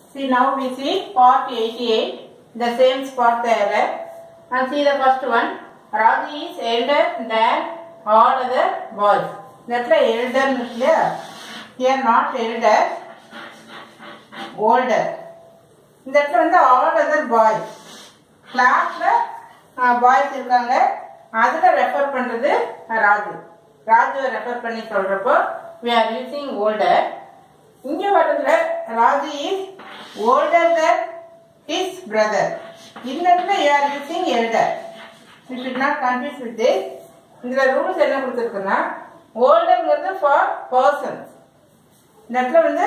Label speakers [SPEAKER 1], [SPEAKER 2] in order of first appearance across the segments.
[SPEAKER 1] See, now we see part 88, the same spot the error. And see the first one, Raji is elder than all other boys. That's why elder is here. Here not elder, older. That's why all other boys. Class boys irukanga. Adha refer பண்றது Raju. ராஜுவை refer பண்ணி சொல்றப்போ we are using older. இங்க வரதுல Raju is older than his brother. In that way you are using elder. You should not confuse with this. இந்த rules என்ன கொடுத்திருக்குன்னா older வந்து for persons. இடத்துல வந்து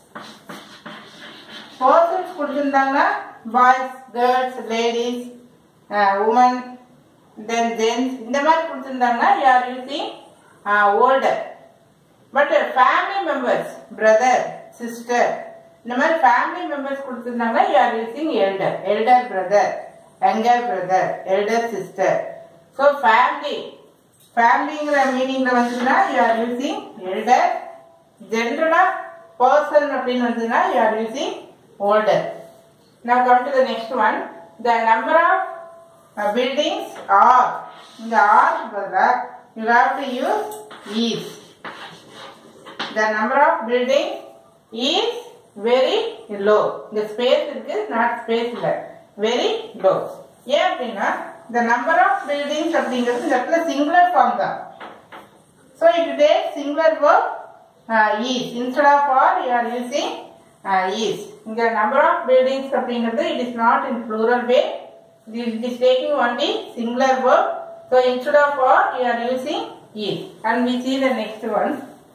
[SPEAKER 1] persons கொடுத்திருந்தாங்கன்னா boys, girls, ladies, women, then gents இந்த மாதிரி கொடுத்திருந்தாங்கன்னா you are using older. But family members, brother, sister இந்த மாதிரி family members கொடுத்திருந்தாங்கன்னா you are using elder. Elder brother, younger brother, elder sister. So familyங்கிற மீனிங்ல வந்துன்னா you are using elder. Generally person அப்படின்னு வந்துன்னா you are using older. Now come to the next one. The number of buildings are. In the are you have to use is. The number of buildings is very low. The space is not space very low. Yeah, the number of buildings is singular form. So if you take singular verb is instead of are you are using is. The number of buildings it is not in plural way. It is taking only singular verb. So instead of are you are using is. And we see the next one.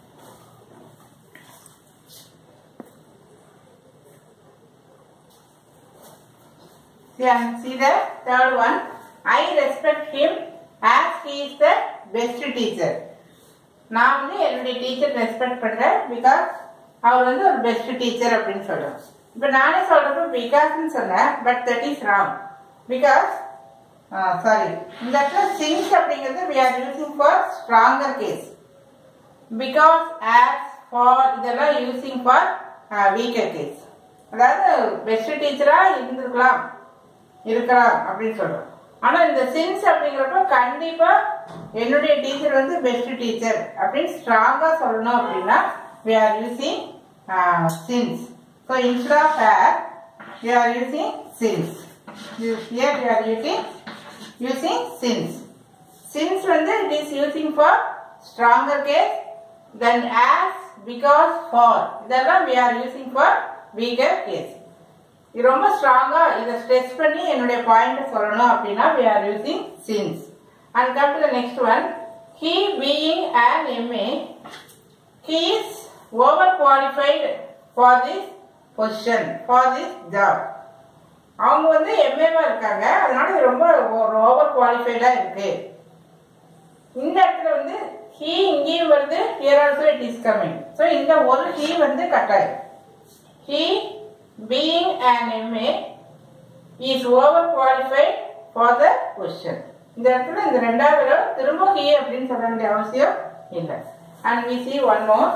[SPEAKER 1] See the third one. I respect him as he is the best teacher. நான் வந்து என்னுடைய teacher respect பண்றேன் because அவர் வந்து ஒரு best teacher அப்படின்னு சொல்றேன். இப்போ நானே சொல்றப்ப பிகாஸ்னு சொன்னேன், but that is wrong. Because sorry, இந்த இடத்துல சின்ஸ் அப்படிங்கிறது we are using for stronger case. Because, as, for இதெல்லாம் using for weaker case. அதாவது பெஸ்ட் டீச்சரா இருக்கலாம் அப்படின்னு சொல்றோம். ஆனா இந்த சின்ஸ் அப்படிங்கிறப்ப கண்டிப்பா என்னுடைய டீச்சர் வந்து பெஸ்ட் டீச்சர் அப்படின்னு ஸ்ட்ராங்கா சொல்லணும் அப்படின்னா we are using since. So instead of have we are using since. Here we are using since. Since வந்து it is using for stronger case, then as, because, for இதெல்லாம் we are using for weaker case. இது ரொம்ப ஸ்ட்ராங்கா இதை stress பண்ணி என்னுடைய point சொல்லணும் அப்படின்னா we are using since. And come to the next one. He being an MA, he is overqualified for this position, for this job. அவங்க வந்து எம்ஏவா இருக்காங்க, அதனால ரொம்ப ஓவர் குவாலிஃபைடா இருக்கு. இந்த இடத்துல வந்து he இங்கேயும் வருது, here also it is coming. So இந்த ஒரு he வந்து கட்டாயம். He being an MA is overqualified for the position. இந்த இடத்துல இந்த ரெண்டாவது திரும்ப he அப்படின்னு சொல்ல வேண்டிய அவசியம் இல்லை. And we see one more.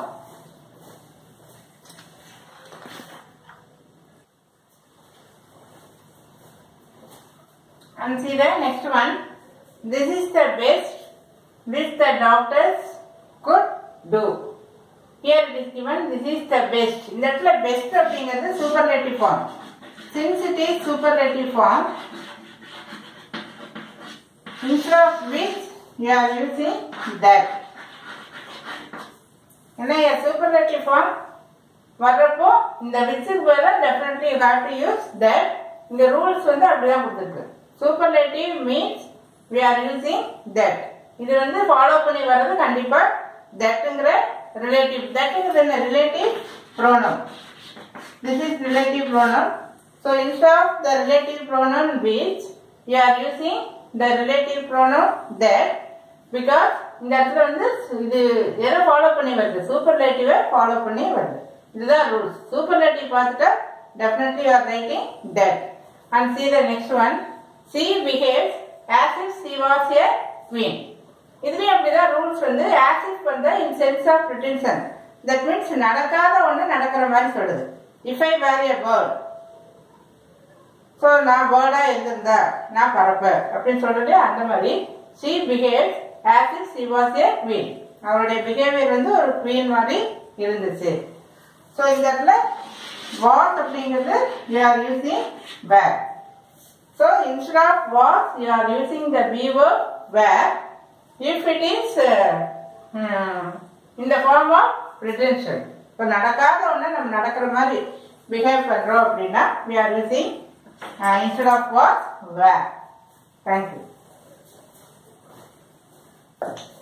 [SPEAKER 1] And see the next one. This is the best which the doctors could do. Here it is given this is the best. In that best அப்படிங்கிறது superlative form. Since it is superlative form, instead of which you are using that. என்ன superlative form வர்றப்போ இந்த which க்கு பதிலா definitely you have to use that. இந்த rules வந்து அப்படிதான் கொடுத்திருக்கு. Superlative means we are using that. இது வந்து ஃபாலோ பண்ணி வர்றது கண்டிப்பா thatங்கற relative. That is a relative pronoun. This is relative pronoun. So instead of the relative pronoun which, you are using the relative pronoun that, because இந்த இடத்துல வந்து இது எதை ஃபாலோ பண்ணி வருது, சூப்பர்லேட்டிவ் ஃபாலோ பண்ணி வருது. இதுதான் ரூல்ஸ். சூப்பர்லேட்டிவ் பார்த்துட்டா definitely you are writing that. And see the next one. She behaves as if she was a queen. இதுலயும் அப்படிதான் ரூல்ஸ் வந்து as if வந்து in sense of pretension. That means நடக்காத ஒண்ணு நடக்கிற மாதிரி சொல்லுது. if I were a bird. So நான் பேர்டா இருந்திருந்தா நான் பறப்பேன் அப்படின்னு சொல்லிட்டு அந்த மாதிரி she behaved as if she was a queen. அவருடைய பிஹேவியர் வந்து ஒரு குவீன் மாதிரி இருந்துச்சு. ஸோ இந்த இடத்துல was அப்படிங்கிறது you are using were. So instead of was you are using the be verb were if it is in the form of pretension. இப்போ நடக்காத ஒன்று நம்ம நடக்கிற மாதிரி பிஹேவ் பண்ணுறோம் அப்படின்னா we are using instead of was were. Thank you.